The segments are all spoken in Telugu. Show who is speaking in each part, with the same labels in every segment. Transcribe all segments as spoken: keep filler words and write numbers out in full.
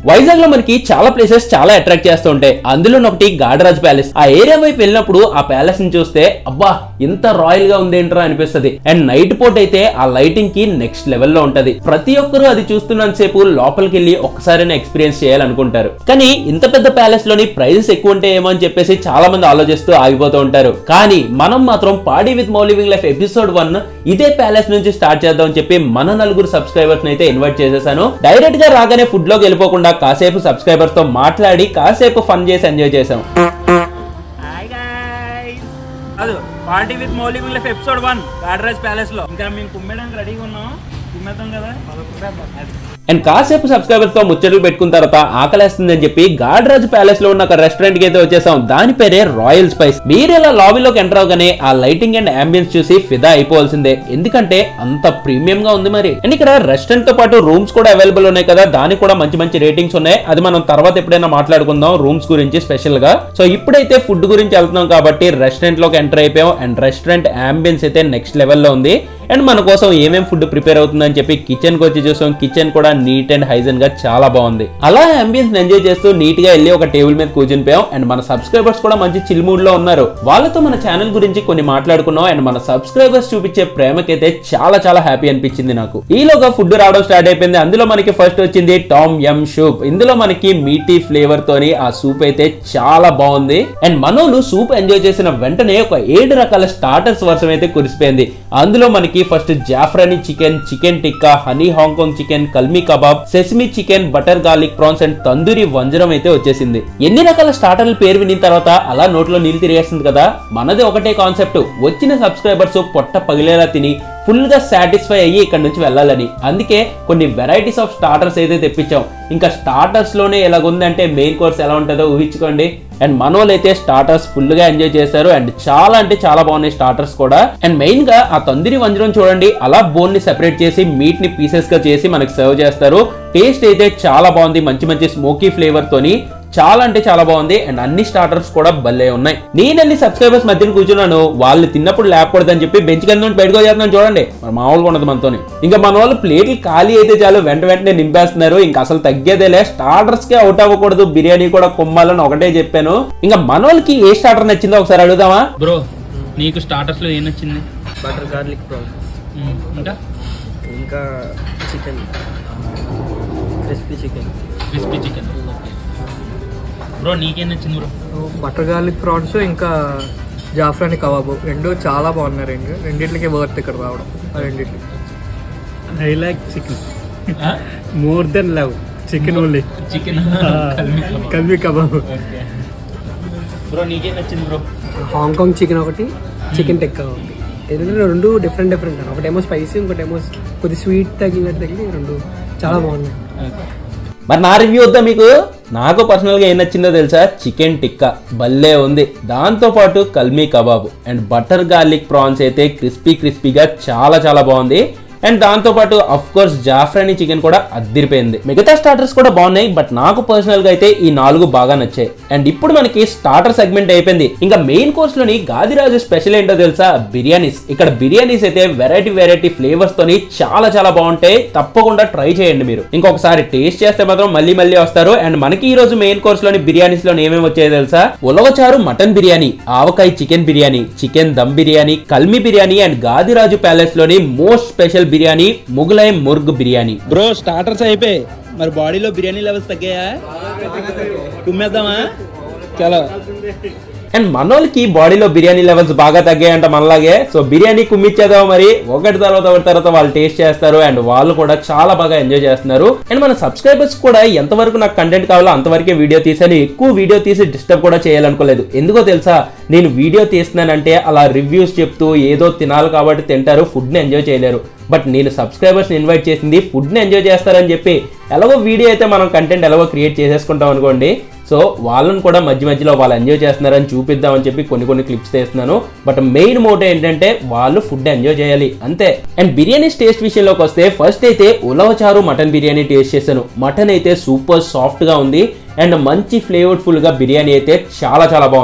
Speaker 1: వైజాగ్ లో మనకి చాలా ప్లేసెస్ చాలా అట్రాక్ట్ చేస్తూ ఉంటాయి. అందులో ఒకటి గాడరాజ్ ప్యాలెస్. ఆ ఏరియా వైపు వెళ్ళినప్పుడు ఆ ప్యాలెస్ ని చూస్తే అబ్బా ఇంత రాయల్ గా ఉంది ఏంట్రా అనిపిస్తుంది. అండ్ నైట్ పూట అయితే ఆ లైటింగ్ కి నెక్స్ట్ లెవెల్ లో ఉంటది. ప్రతి ఒక్కరు అది చూస్తున్నంత సేపు లోపలికి వెళ్ళి ఒక్కసారైనా ఎక్స్పీరియన్స్ చేయాలనుకుంటారు. కానీ ఇంత పెద్ద ప్యాలెస్ లోని ప్రైజెస్ ఎక్కువ ఉంటే ఏమో అని చెప్పేసి చాలా మంది ఆలోచిస్తూ ఆగిపోతూ ఉంటారు. కానీ మనం మాత్రం party with Mau living life episode one ఇదే ప్యాలెస్ నుంచి స్టార్ట్ చేద్దాం అని చెప్పి మన నలుగురు సబ్స్క్రైబర్స్ అయితే ఇన్వైట్ చేసేసాను. డైరెక్ట్ గా రాగానే ఫుడ్ లోకి వెళ్ళిపోకుండా కాసేపు సబ్స్క్రైబర్స్ తో మాట్లాడి కాసేపు ఫన్ చేసి ఎంజాయ్ చేసాం.
Speaker 2: Party with Mau living life episode one Gadaraj palace లో ఇంకా మేము కుమ్మేయడానికి రెడీగా ఉన్నాం. కుమ్మేద్దాం కదా.
Speaker 1: అండ్ కాసేపు సబ్స్క్రైబర్స్ తో ముచ్చట్లు పెట్టుకున్న తర్వాత ఆకలేస్తుందని చెప్పి గాడరాజ్ ప్యాలెస్ లో ఉన్న ఒక రెస్టారెంట్ కి అయితే వచ్చేసాం. దాని పేరే రాయల్ స్పైస్. మీరు ఇలా లాబీలోకి ఎంటర్ అవగానే ఆ లైటింగ్ అండ్ అంబియన్స్ చూసి ఫిదా అయిపోవాల్సిందే, ఎందుకంటే అంత ప్రీమియం గా ఉంది మరి. అండ్ ఇక్కడ రెస్టారెంట్ తో పాటు రూమ్స్ కూడా అవైలబుల్ ఉన్నాయి కదా, దానికి కూడా మంచి మంచి రేటింగ్స్ ఉన్నాయి. అది మనం తర్వాత ఎప్పుడైనా మాట్లాడుకుందాం రూమ్స్ గురించి స్పెషల్ గా. సో ఇప్పుడైతే ఫుడ్ గురించి వెళ్తున్నాం కాబట్టి రెస్టారెంట్ లోకి ఎంటర్ అయిపోయాం. అండ్ రెస్టారెంట్ అంబియన్స్ అయితే నెక్స్ట్ లెవెల్ లో ఉంది. అండ్ మన కోసం ఏమేం ఫుడ్ ప్రిపేర్ అవుతుందని చెప్పి కిచెన్ కి వచ్చి చూసాం. కిచెన్ కూడా నీట్ అండ్ హైజన్ గా చాలా బాగుంది. అలా అంబియన్స్ ఎంజాయ్ చేస్తూ నీట్ గా వెళ్ళి ఒక టేబుల్ మీద కూర్చుని పోయాం. అండ్ మన సబ్స్క్రైబర్స్ కూడా మంచి చిల్ మూడ్ లో ఉన్నారు. వాళ్ళతో మన ఛానల్ గురించి కొన్ని మాట్లాడుకున్నాం. అండ్ మన సబ్స్క్రైబర్స్ చూపించే ప్రేమకైతే చాలా చాలా హ్యాపీ అనిపించింది నాకు. ఈలోగా ఫుడ్ రావడం స్టార్ట్ అయిపోయింది. అందులో మనకి ఫస్ట్ వచ్చింది టామ్ యమ్ సూప్. ఇందులో మనకి మీటీ ఫ్లేవర్ తోని ఆ సూప్ అయితే చాలా బాగుంది. అండ్ మనోలు సూప్ ఎంజాయ్ చేసిన వెంటనే ఒక ఏడు రకాల స్టార్టర్స్ వర్షం అయితే కురిసిపోయింది. అందులో మనకి first zafrani chicken, chicken tikka, honey Hong Kong chicken, kalmi kebab, sesame chicken, butter garlic prawns and tandoori వంజరం అయితే వచ్చేసింది. ఎన్ని రకాల స్టార్టర్ల పేరు విన్న తర్వాత అలా నోట్లో నీళ్ళు తిరిగేస్తుంది కదా. మనది ఒకటే కాన్సెప్ట్, వచ్చిన సబ్స్క్రైబర్స్ పొట్ట పగిలేలా తిని ఫుల్ గా సాటిస్ఫై అయ్యి ఇక్కడ నుంచి వెళ్ళాలని. అందుకే కొన్ని వెరైటీస్ ఆఫ్ స్టార్టర్స్ అయితే తెప్పించాం. ఇంకా స్టార్టర్స్ లోనే ఎలాగుంది అంటే మెయిన్ కోర్స్ ఎలా ఉంటుందో ఊహించుకోండి. అండ్ మనోళ్ళు అయితే స్టార్టర్స్ ఫుల్ గా ఎంజాయ్ చేశారు. అండ్ చాలా అంటే చాలా బాగున్నాయి స్టార్టర్స్ కూడా. అండ్ మెయిన్ గా ఆ తందూరి వంజరం చూడండి, అలా బోన్ ని సెపరేట్ చేసి మీట్ ని పీసెస్ గా చేసి మనకి సర్వ్ చేస్తారు. టేస్ట్ అయితే చాలా బాగుంది, మంచి మంచి స్మోకీ ఫ్లేవర్ తోని చాలా అంటే చాలా బాగుంది. అండ్ అన్ని స్టార్టర్స్ కూడా భలే ఉన్నాయి. నేను వెళ్ళి సబ్స్క్రైబర్స్ మధ్యన కూర్చున్నాను. వాళ్ళు తిన్నప్పుడు లేపకూడదని చెప్పి బెంచ్ కింద బయటకు చేస్తున్నాను చూడండి. మరి మామూలుగా ఉండదు మనతో. ఇంకా మన వాళ్ళు ప్లేట్లు ఖాళీ అయితే చాలు వెంట వెంటనే నింపేస్తున్నారు. ఇంకా అసలు తగ్గేదేలే, స్టార్టర్స్ కే అవుట్ అవ్వకూడదు, బిర్యానీ కూడా కొమ్మాలని ఒకటే చెప్పాను. ఇంకా మన వాళ్ళకి ఏ స్టార్టర్ నచ్చిందో ఒకసారి అడుగుదామా.
Speaker 2: బ్రో నీకు స్టార్టర్స్ లో ఏం నచ్చింది?
Speaker 3: బటర్ గార్లిక్ ప్రాన్స్,
Speaker 2: ఇంకా
Speaker 3: ఇంకా chicken, crispy chicken.
Speaker 2: Crispy chicken. Bro నీకేం నచ్చింది బ్రో?
Speaker 4: బటర్ గార్లిక్ ప్రాన్స్ ఇంకా జాఫ్రానీ కబాబు రెండు చాలా బాగున్నాయి. రెండు రెండింటికి వర్త్ ఇక్కడ రావడం. రెండింటికి
Speaker 5: I like chicken more than love chicken only.
Speaker 2: Chicken
Speaker 5: kalmi kebab.
Speaker 2: Bro నీకేం నచ్చింది బ్రో?
Speaker 4: హాంకాంగ్ చికెన్ ఒకటి, చికెన్ టిక్కా ఒకటి. ఎందుకంటే రెండు డిఫరెంట్ డిఫరెంట్. ఒకటేమో స్పైసీ, ఇంకోటేమో కొద్ది స్వీట్ తగిలినట్టు తగిలి రెండు చాలా బాగున్నాయి.
Speaker 1: మరి నా రివ్యూ వద్దా మీకు? నాకు పర్సనల్ గా ఏం నచ్చిందో తెలుసా? చికెన్ టిక్కా భలే ఉంది. దాంతో పాటు kalmi kebab and butter garlic prawns అయితే క్రిస్పీ క్రిస్పీగా చాలా చాలా బాగుంది. అండ్ దాంతో పాటు అఫ్ కోర్స్ జాఫ్రానీ చికెన్ కూడా అద్దిరిపోయింది. మిగతా స్టార్టర్స్ కూడా బాగున్నాయి, బట్ నాకు పర్సనల్ గా అయితే ఈ నాలుగు బాగా నచ్చాయి. అండ్ ఇప్పుడు మనకి స్టార్టర్ సెగ్మెంట్ అయిపోయింది. ఇంకా మెయిన్ కోర్స్ లోని గాదిరాజు స్పెషల్ ఏంటో తెలుసా? బిర్యానీస్. ఇక్కడ బిర్యానీస్ అయితే వెరైటీ వెరైటీ ఫ్లేవర్స్ తోని చాలా చాలా బాగుంటాయి. తప్పకుండా ట్రై చేయండి మీరు. ఇంకొకసారి టేస్ట్ చేస్తే మాత్రం మళ్ళీ మళ్ళీ వస్తారు. అండ్ మనకి ఈ రోజు మెయిన్ కోర్స్ లోని బిర్యానీస్ లోని ఏమేమి వచ్చాయో తెలుసా? ఉలవచారు మటన్ బిర్యానీ, ఆవకాయ chicken biryani, chicken dum biryani, kalmi biryani and Gadiraju palace లోని most special biryani Mughlai murgh biryani.
Speaker 2: Bro starters అయిపోయి మరి బాడీలో బిర్యానీ లెవెల్స్ తగ్గాయా? కుమ్మేద్దామా? చలో.
Speaker 1: అండ్ మనోళ్ళకి బాడీలో బిర్యానీ లెవెల్స్ బాగా తగ్గాయంట మనలాగే. సో బిర్యానీ కుమ్మిచ్చేద్దాం మరి. ఒకటి తర్వాత ఒకటి తర్వాత వాళ్ళు టేస్ట్ చేస్తారు. అండ్ వాళ్ళు కూడా చాలా బాగా ఎంజాయ్ చేస్తున్నారు. అండ్ మన సబ్స్క్రైబర్స్ కూడా ఎంతవరకు నాకు కంటెంట్ కావాలో అంతవరకే వీడియో తీసాను. ఎక్కువ వీడియో తీసి డిస్టర్బ్ కూడా చేయాలనుకోలేదు. ఎందుకో తెలుసా? నేను వీడియో తీస్తున్నానంటే అలా రివ్యూస్ చెప్తూ ఏదో తినాలి కాబట్టి తింటారు, ఫుడ్ ని ఎంజాయ్ చేయలేరు. బట్ నేను సబ్స్క్రైబర్స్ ని ఇన్వైట్ చేసింది ఫుడ్ ని ఎంజాయ్ చేస్తారని చెప్పి. ఎలాగో వీడియో అయితే మనం కంటెంట్ ఎలాగో క్రియేట్ చేసేసుకుంటాం అనుకోండి. సో వాళ్ళని కూడా మధ్య మధ్యలో వాళ్ళు ఎంజాయ్ చేస్తున్నారని చూపిద్దామని చెప్పి కొన్ని కొన్ని క్లిప్స్ తీస్తున్నాను. బట్ మెయిన్ మోటో ఏంటంటే వాళ్ళు ఫుడ్ ఎంజాయ్ చేయాలి అంతే. అండ్ బిర్యానీస్ టేస్ట్ విషయంలోకి వస్తే ఫస్ట్ అయితే ఉలవచారు మటన్ బిర్యానీ టేస్ట్ చేశాను. మటన్ అయితే సూపర్ సాఫ్ట్ గా ఉంది అండ్ మంచి ఫ్లేవర్ఫుల్ గా బిర్యానీ అయితే చాలా చాలా బాగుంది.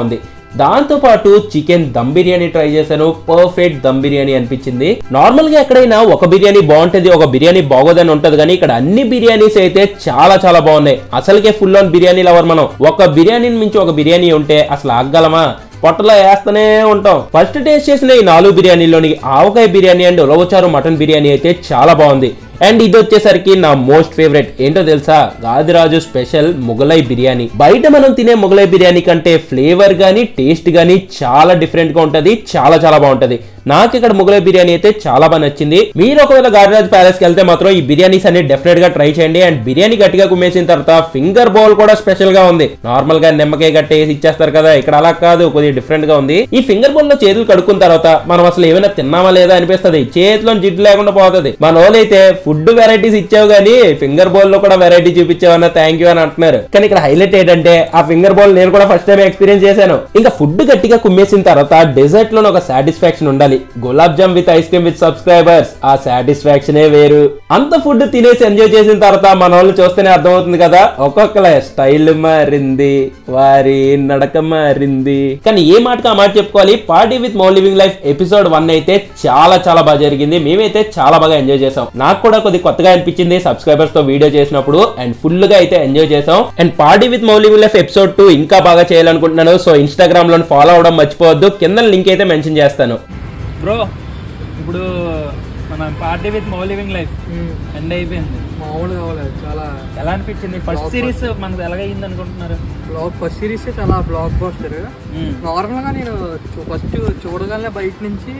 Speaker 1: దాంతో పాటు చికెన్ దమ్ బిర్యానీ ట్రై చేశాను. పర్ఫెక్ట్ దమ్ బిర్యానీ అనిపించింది. నార్మల్ గా ఎక్కడైనా ఒక బిర్యానీ బాగుంటది, ఒక బిర్యానీ బాగోదని ఉంటది, కానీ ఇక్కడ అన్ని బిర్యానీస్ అయితే చాలా చాలా బాగున్నాయి. అసలుకే ఫుల్ ఆన్ బిర్యానీ లవర్ మనం. ఒక బిర్యానీని మించి ఒక బిర్యానీ ఉంటే అసలు ఆగలమా? పొట్టలో వేస్తూనే ఉంటాం. ఫస్ట్ టేస్ట్ చేసిన ఈ నాలుగు బిర్యానీలోని ఆవకాయ బిర్యానీ అండ్ ఉలవచారు మటన్ బిర్యానీ అయితే చాలా బాగుంది. అండ్ ఇది వచ్చేసరికి నా మోస్ట్ ఫేవరెట్ ఏంటో తెలుసా? గాదిరాజు స్పెషల్ మొగలై బిర్యానీ. బయట మనం తినే మొగలై బిర్యానీ కంటే ఫ్లేవర్ గానీ టేస్ట్ గానీ చాలా డిఫరెంట్ గా ఉంటది, చాలా చాలా బాగుంటది. నాకు ఇక్కడ మొగలై బిర్యానీ అయితే చాలా బాగా నచ్చింది. మీరు ఒకవేళ గాదిరాజ్ ప్యాలెస్ కి వెళ్తే మాత్రం ఈ బిర్యానీస్ అన్ని డెఫినెట్ గా ట్రై చేయండి. అండ్ బిర్యానీ గట్టిగా కుమ్మేసిన తర్వాత ఫింగర్ బౌల్ కూడా స్పెషల్ గా ఉంది. నార్మల్ గా నిమ్మకాయ గట్టేసి ఇచ్చేస్తారు కదా, ఇక్కడ అలా కాదు, కొద్దిగా డిఫరెంట్ గా ఉంది. ఈ ఫింగర్ బౌల్ లో చేతులు కడుక్కున్న తర్వాత మనం అసలు ఏమైనా తిన్నామా లేదా అనిపిస్తుంది. చేతిలో జిడ్డు లేకుండా పోతుంది. మన వాళ్ళైతే ఫుడ్ వెరైటీస్ ఇచ్చావు గానీ ఫింగర్ బౌల్ లో కూడా వెరైటీ చూపించావన్నా థ్యాంక్ యూ అని అంటున్నారు. కానీ ఇక్కడ హైలైట్ ఏంటంటే ఆ ఫింగర్ బౌల్ నేను కూడా ఫస్ట్ టైం ఎక్స్పీరియన్స్ చేశాను. ఇంకా ఫుడ్ గట్టిగా కుమ్మేసిన తర్వాత డెజర్ట్ లో ఒక సాటిస్ఫాక్షన్ ఉండాలి. Gulab jam with ice cream with subscribers, ఆ సాటిస్ఫాక్షనే వేరు. అంత ఫుడ్ తినేసి ఎంజాయ్ చేసిన తర్వాత మన వాళ్ళు చూస్తేనే అర్థమవుతుంది కదా, ఒక్కొక్కల స్టైల్ మారింది, వారి నడక మారింది. కానీ ఏ మాటకు ఆ మాట చెప్పుకోవాలి, party with Mau living life episode one అయితే చాలా చాలా బాగా జరిగింది. మేమైతే చాలా బాగా ఎంజాయ్ చేసాం. నాకు కూడా కొద్ది కొత్తగా అనిపించింది సబ్స్క్రైబర్స్ తో వీడియో చేసినప్పుడు. అండ్ ఫుల్ గా అయితే ఎంజాయ్ చేసాం. And party with Mau living life episode two ఇంకా బాగా చేయాలనుకుంటున్నాను. సో ఇన్స్టాగ్రామ్ లో ఫాలో అవడం మర్చిపోవద్దు, కింద లింక్ అయితే మెన్షన్ చేస్తాను.
Speaker 2: బ్రో ఇప్పుడు మన party with Mau living life end అయిపోయింది.
Speaker 4: మామూలు కావాలి చాలా.
Speaker 2: ఎలా అనిపించింది? ఫస్ట్ సిరీస్ మనకు ఎలాగైంది అనుకుంటున్నారు?
Speaker 4: బ్లాగ్ ఫస్ట్ సిరీస్ చాలా బ్లాక్ బస్టర్. నార్మల్ గా నేను ఫస్ట్ చూడగానే బయట నుంచి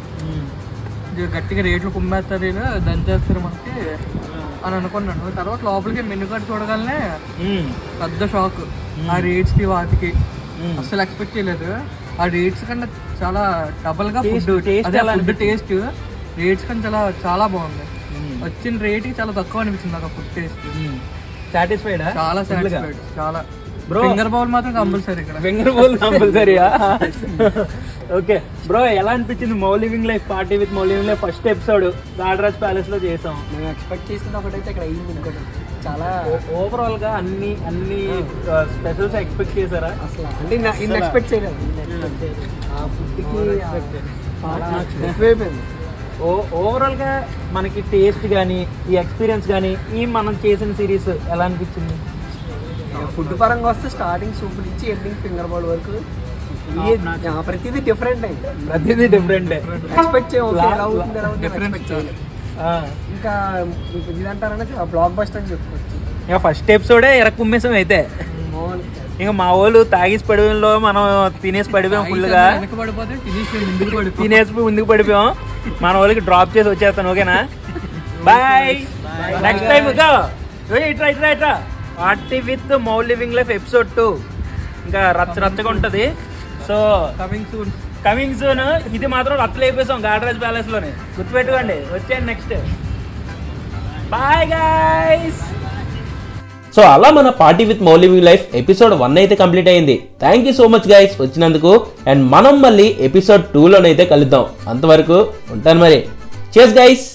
Speaker 4: గట్టిగా రేట్లు కుమ్మేస్తారు, దంచేస్తారు మనకి అని అనుకున్నాను. తర్వాత లోపలికి మెనూ కార్డ్ చూడగానే పెద్ద షాక్. ఆ రేట్స్ కి వాటికి అసలు ఎక్స్పెక్ట్ చేయలేదు. ఆ రేట్స్ కన్నా చాలా డబల్ గా ఫుడ్ ఫుడ్ టేస్ట్ రేట్స్ కన్నా చాలా చాలా బాగుంది. వచ్చిన రేట్ కి చాలా తక్కువ అనిపించింది నాకు ఫుడ్ టేస్ట్.
Speaker 2: సాటిస్ఫైడ్? చాలా సాటిస్ఫైడ్. చాలా. బ్రో ఫింగర్ బౌల్ మాత్రం కంపల్సరీ. ఇక్కడ ఫింగర్ బౌల్ కంపల్సరీయా? ఓకే బ్రో, ఎలా అనిపించింది Mau living life party with Mau living life first episode Gadaraj palace లో చేసాం?
Speaker 4: మేము ఎక్స్పెక్ట్ చేసింది ఒకటైతే ఇక్కడ అయ్యింది ఇంకోటి. చాలా
Speaker 2: ఓవరాల్ గా అన్ని అన్ని స్పెషల్స్ ఎక్స్పెక్ట్ చేశారా?
Speaker 4: అసలు అంటే ఇన్ ఎక్స్పెక్ట్ చేయలేదు. ఆ ఫుడ్ కి ఎక్కువైపోయింది.
Speaker 2: ఓ ఓవరాల్ గా మనకి టేస్ట్ కానీ ఈ ఎక్స్పీరియన్స్ కానీ ఈ మనం చేసిన సిరీస్ ఎలా అనిపించింది?
Speaker 4: ఫుడ్ పరంగా వస్తే స్టార్టింగ్ సూప్ నుంచి ఎండింగ్ ఫింగర్ బౌల్ వరకు ప్రతిదీ డిఫరెంట్ అయింది.
Speaker 2: ప్రతిదీ డిఫరెంట్
Speaker 4: ఎక్స్పెక్ట్ చేయాలి. ఇంకా ఇదంటారంటే బ్లాక్ బస్టర్ అని చెప్పుకోవచ్చు.
Speaker 2: ఇక ఫస్ట్ ఎపిసోడే ఎరక్కుమ్మేసాం అయితే. ఇంకా మా వాళ్ళు తాగేసి పడిపోయిలో మనం తినేసి పడిపోయాం ఫుల్ గా. తినేసి ముందుకు పడిపోయాం. మన వాళ్ళకి డ్రాప్ చేసి వచ్చేస్తాను. ఓకేనా? బాయ్. నెక్స్ట్ టైం ఇట్రా ఇట్రా ఇట్రా party with Mau living life episode two ఇంకా రచ్చ రచ్చగా ఉంటది. So
Speaker 4: coming soon
Speaker 2: coming soon. ఇది మాత్రం రచ్చలు అయిపోయాం గాడ్రాజ్ ప్యాలెస్ లోనే, గుర్తుపెట్టుకోండి. వచ్చేయండి నెక్స్ట్. Bye guys.
Speaker 1: సో అలా మన party with Mau living life episode one అయితే కంప్లీట్ అయింది. Thank you so much guys వచ్చినందుకు. అండ్ మనం మళ్ళీ ఎపిసోడ్ టూ లోనైతే కలుద్దాం. అంతవరకు ఉంటాను మరి. చేస్ గైస్.